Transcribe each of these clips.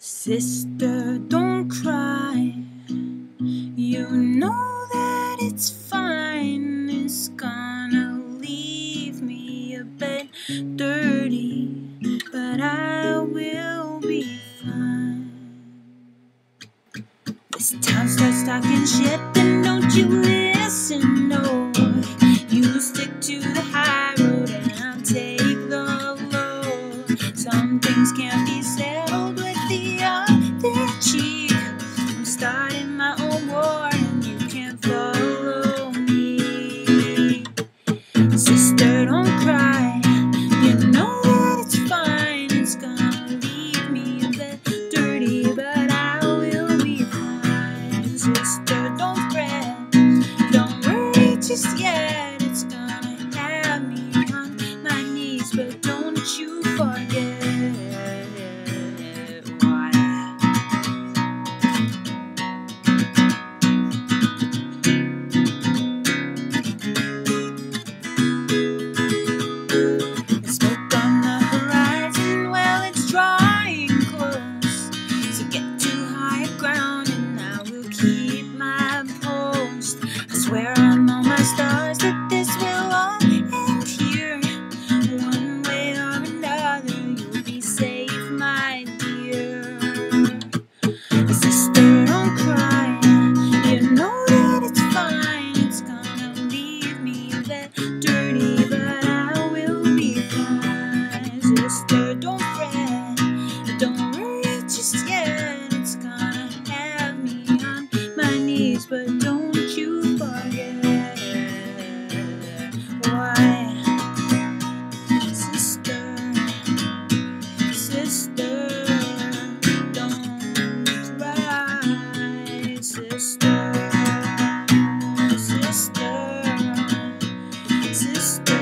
Sister, don't cry. You know that it's fine. It's gonna leave me a bit dirty, but I will be fine. This town starts talking shit, then don't you listen, no. You stick to the high road and I'll take the low. Some things can't be settled with the other cheek. I'm starting my own war and you can't follow me. Sister, don't cry. You know that it's fine. It's gonna leave me a bit dirty, but I will be fine. Sister, don't fret. Don't worry just yet. It's gonna have me on my knees, but don't you forget why. The smoke on the horizon, well, it's drawing close. So get to higher ground and I will keep my post. I swear on all my stars that this will all end here. One way or another, you'll be safe, my dear. Sister, don't cry. You know that it's fine. It's gonna leave me a bit dirty, but I will be fine. Sister, don't fret. Don't worry just yet. It's gonna have me on my knees, but don't you forget why. Sister, sister, don't cry. Sister, sister, sister,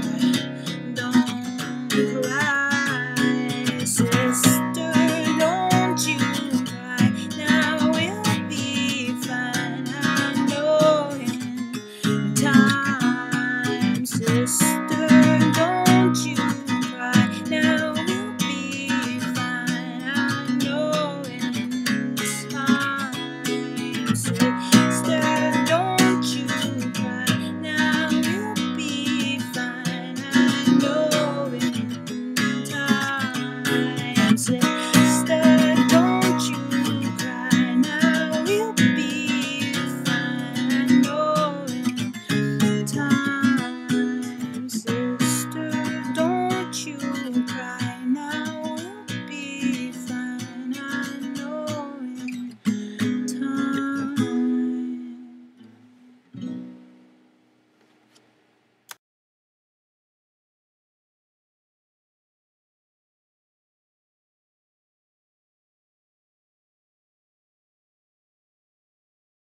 don't cry. Sister, don't you cry. Now we'll be fine. I know in time, sister.